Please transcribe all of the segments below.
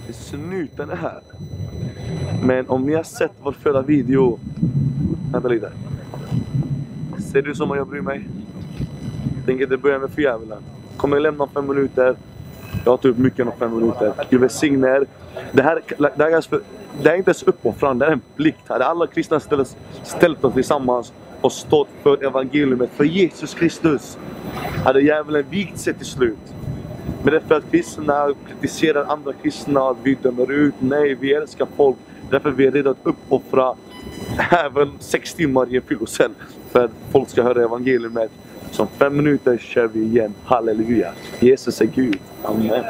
Snuten är här. Men om ni har sett vår förra video. Vänta lite. Ser du som om jag bryr mig? Jag tänker inte börja med förjävulen. Kommer jag lämna om 5 minuter. Jag har tagit mycket om 5 minuter. Gud välsigne er. Det är inte ens uppoffrande. Det är en plikt. Hade alla kristna ställt oss tillsammans och stått för evangeliumet, för Jesus Kristus, hade djävulen vikt sig till slut. Men det är för att kristna kritiserar andra kristna, vi dömer ut. Nej, vi älskar folk. Därför är vi redo att uppoffra även 6 timmar i en fylocell för att folk ska höra evangeliumet. Så om 5 minuter kör vi igen. Halleluja. Jesus är Gud. Amen.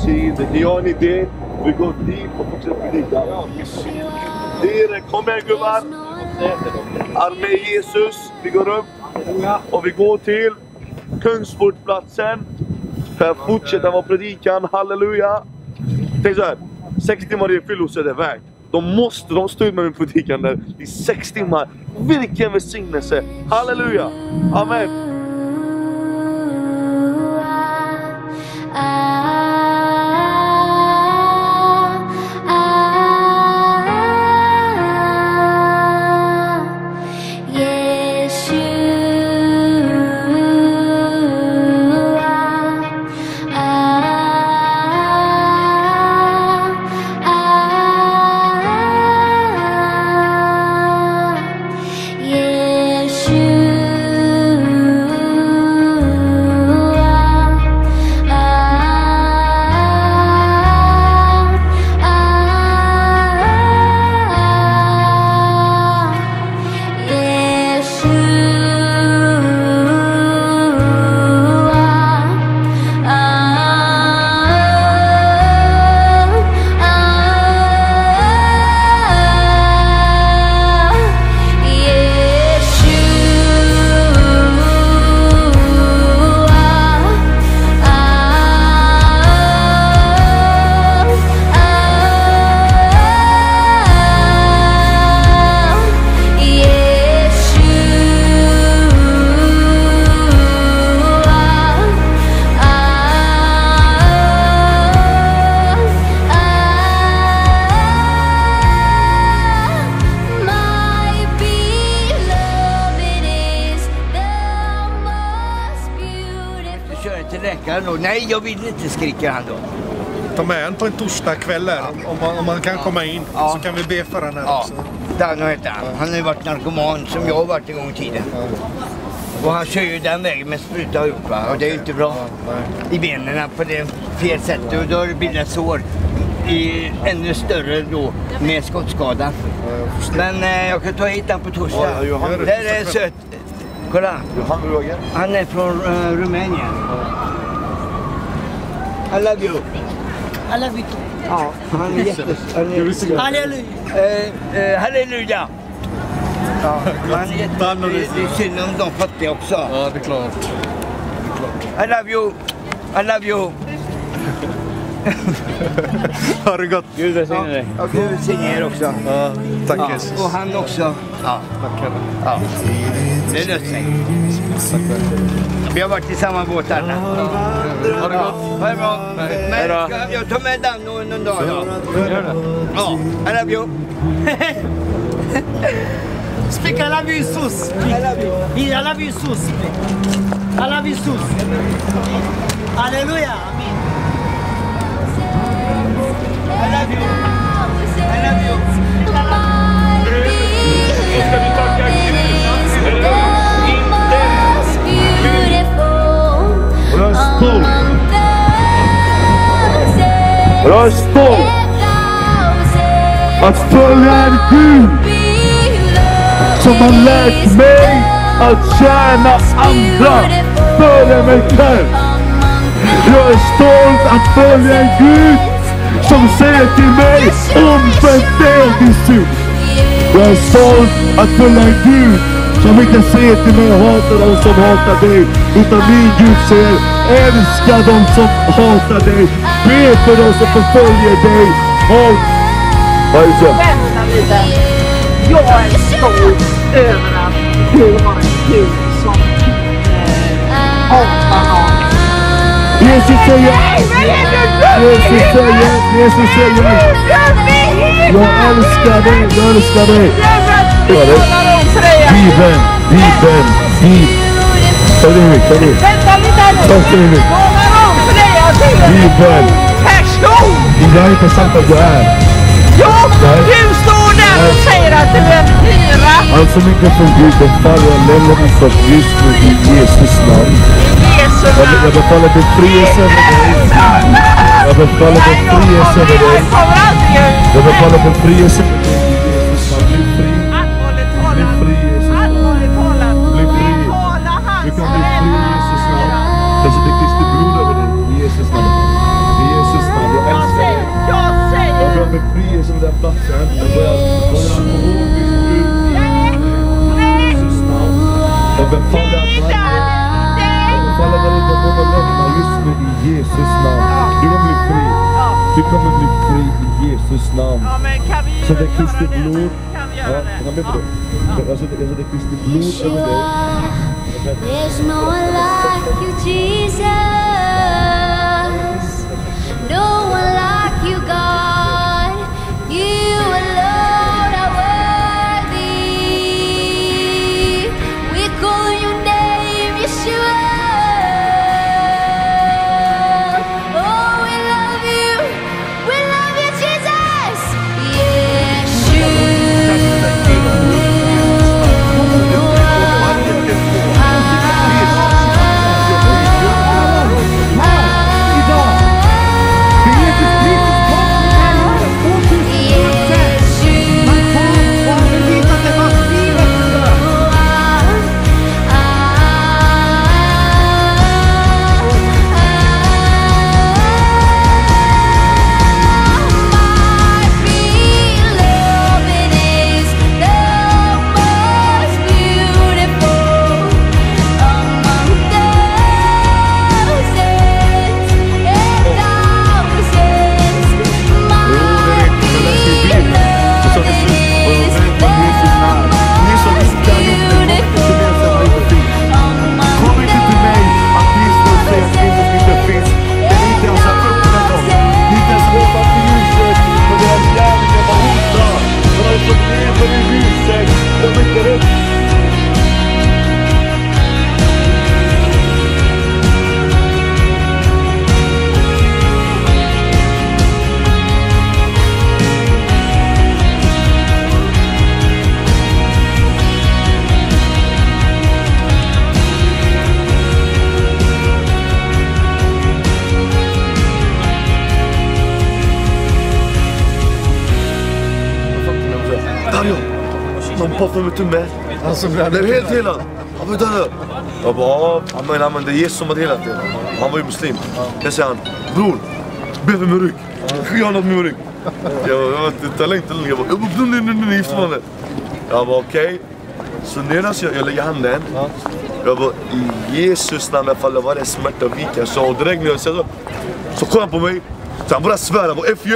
Ni har en idé. Vi går dit och fortsätter predika. Kom igen gubbar. Armé Jesus. Vi går upp. Och vi går till Kungsportplatsen. För att fortsätta vår predikan. Halleluja. Tänk så här. 6 timmar i fylloset är värt. De står ut med min predikan där i 6 timmar. Vilken välsignelse. Halleluja. Amen. Nej, jag vill inte, skrika han då. Ta med en på en torsdagkväll här, om man kan komma in, så kan vi be för henne också. Dan heter han. Han har ju varit narkoman som jag har varit en gång i tiden. Och han kör ju den vägen med spruta och gjort, va? Och det är ju inte bra i benen på det fel sätt. Och då har det blivit sår ännu större då med skottskada. Men jag kan ta hit han på torsdag. Det är sött. Kolla. Han är från Rumänien. I love you. I love you. Ja, han är jättestor. Halleluja. Halleluja. Ja, han är jättestor. Det är synd om de fattiga också. Ja, det är klart. I love you. I love you. Har det gått? Gud välsigne dig. Ja, Gud välsigne er också. Ja, tack Jesus. Och han också. Ja. Tack. Ja. Det löser sig. Vi har varit i samma båt här. Har det gått? Ha det bra. Men jag tar med den någon dag då. Gör det. Ja, I love you. Speak I love you sus. I love you. I love you sus. I love you sus. Halleluja. I love you. I love you. Då ska vi tacka Kristus. Jag är stolt att följa en Gud som har lärt mig att tjäna andra före mig själv. Jag är stolt att följa en Gud som säger till mig omvänd din synd. Jag är stolt att följa en Gud som inte säger till mig hata de som hatar dig, utan min Gud säger älska de som hatar dig, be för de som förföljer dig. Vad är det så? Vänta lite. Jag är stolt över att du har en Gud som hatar någon. Jesus säger, jag älskar dig, jag älskar dig. Bibeln. Ta det hit, ta det hit. Vänta lite nu. Målar om för dig att du är Bibeln. person. Jag har inte sagt att du är. Ja, du står där och säger att du är fyra. Allt som inte från Gud befaller jag lämnar mig för just nu i Jesus namn. Jag befaller befrielse över dig. Jag befaller befrielse över dig. Jag befaller befrielse över dig. Bli fri. Bli fri Jesus. Bli fri. Du kan bli fri Jesus namn. Jag sätter Kristi blod över dig i Jesus namn. I Jesus namn. liksom den platsen. Jag börjar jag befaller att man inte kommer lämna just nu i Jesus namn. Du kommer bli fri. Du kommer bli fri i Jesus namn. Så det är Kristi blod. Ja, jag kan bli på det. Alltså det är Kristi blod över dig. There's no one like you, Jesus. No one like you, God. You alone are worthy. We call your name, Yeshua. Oh, we love you. We love you, Jesus. Man poffar med tumme. Alltså, Det är helt helad. Han var utan det. Jag bara, men det är Jesus som har helat det. Han var ju muslim. Jag säger han, bror, be för min rygg. Jag har något med min rygg. Jag tar längre. Jag bara, nu. Jag bara, okej. Så nedan så jag lägger handen. Jag bara, i Jesus namn, jag faller varje smärta och vika. Så direkt när jag säger så kollar han på mig. Så han börjar svära på F.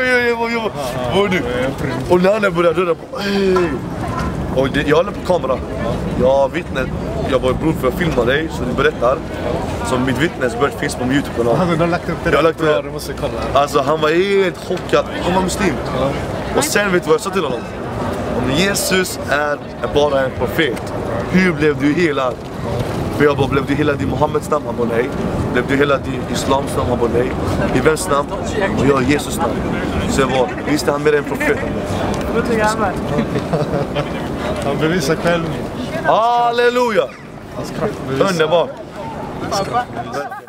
Vad är du? Och när han börjar döda på och jag håller på kamera. Jag vittnet. Jag var bror för att filma dig så du berättar. Så mitt vittnesbörd finns på YouTube-kanalen. Han har lagt upp det. Jag har lagt upp det. Du måste kolla. Alltså han var helt chockad. Han var muslim. Och sen vet du vad jag sa till honom? Om Jesus är bara en profet, hur blev du helad? För jag bara, blev du helad i Muhammeds namn? Han bara nej. Blev du helad i Islams namn? Han bara nej. I vems namn? Och jag Jesus namn. Så jag bara, visste han mer än profet? Han bevisar själv. Halleluja! Hans kraft bevisar. Underbart!